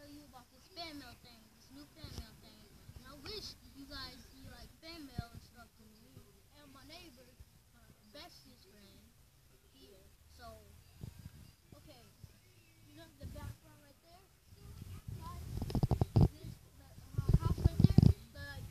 tell you about this fan mail thing, this new fan mail thing. And I wish you guys see like fan mail and stuff to me. And my neighbor, bestest friend here. So, okay, you know the background right there? Guys, this house right there, the like,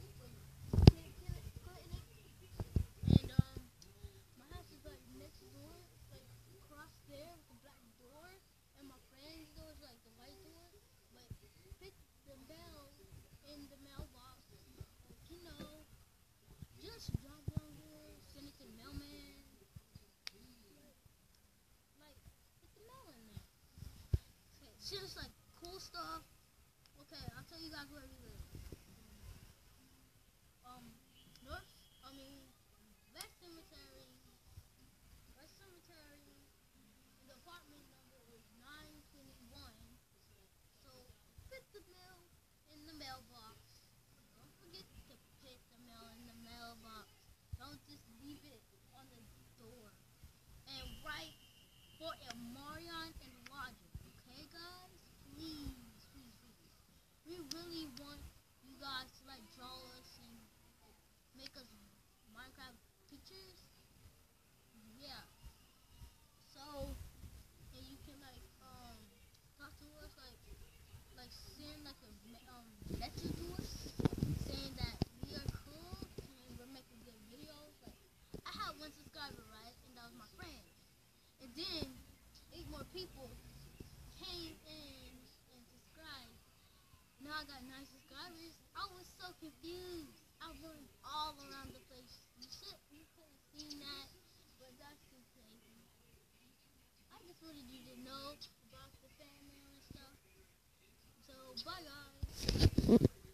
and my house is like next door, like across there with the black door, and my friend's door is like the white door. But pick the mail in the mailbox, like just drop it on here, send it to the mailman. Like, put the mail in there. Okay, it's just like cool stuff. Okay, I'll tell you guys where we live. North, I mean, West Cemetery, and the apartment number is 921. So, put the mail in the mailbox. Don't forget to put the mail in the mailbox. Don't just leave it on the door. And write for a Marion and Logic, okay, guys? Please, please, please. We really want you guys to like draw us and make us Minecraft pictures. Yeah. So, and you can like talk to us like send like a message to us saying that we are cool and we're making good videos. Like I had one subscriber, right, and that was my friend. And then 8 more people came in and subscribed. Now I got 9 subscribers. I was so confused. I went all around the place. You could have seen that, but that's too crazy. I just wanted you to know about the fan mail and stuff. So bye guys.